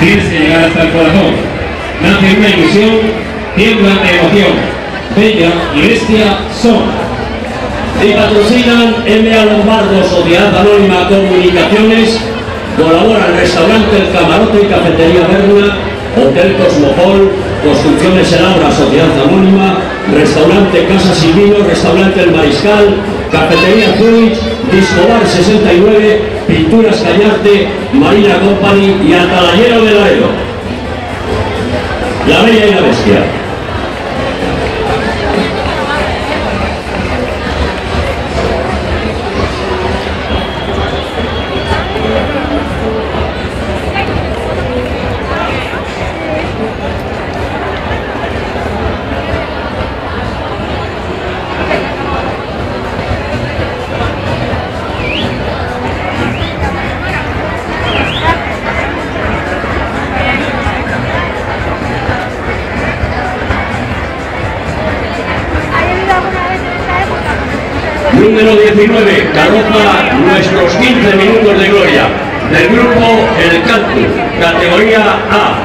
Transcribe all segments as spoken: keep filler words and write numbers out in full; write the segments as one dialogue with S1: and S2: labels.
S1: tienes que llegar hasta el corazón. Nace una ilusión, tiemblan de emoción. Bella y bestia son.
S2: Y patrocinan M A Lombardo, Sociedad Anónima Comunicaciones, colabora el restaurante El Camarote y Cafetería Berna, Hotel Cosmopol, Construcciones El Abra, Sociedad Anónima, Restaurante Casa Silvino, Restaurante El Mariscal, Cafetería Zurich, Discobar sesenta y nueve, Pinturas Cañarte, Marina Company y Atalayero de Laredo. La Bella y la Bestia. Número diecinueve, carroza Nuestros quince minutos de gloria, del grupo El Canto, categoría A.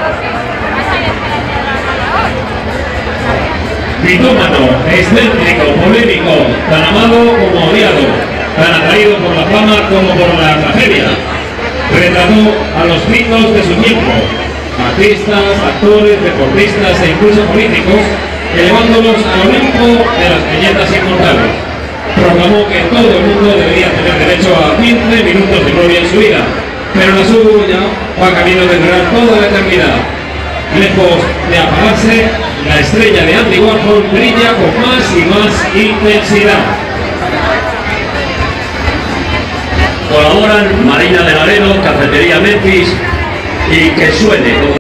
S1: Mitómano, excéntrico, polémico, tan amado como odiado, tan atraído por la fama como por la tragedia. Retrató a los mitos de su tiempo, artistas, actores, deportistas e incluso políticos, elevándolos al Olimpo de las bellezas inmortales. Proclamó que todo el mundo debería tener derecho a quince minutos de gloria en su vida, pero la suya va camino de durar toda la eternidad. Lejos de apagarse, la estrella de Andy Warhol brilla con más y más intensidad.
S2: Colaboran Marina de Laredo, Cafetería Memphis y Que Suene.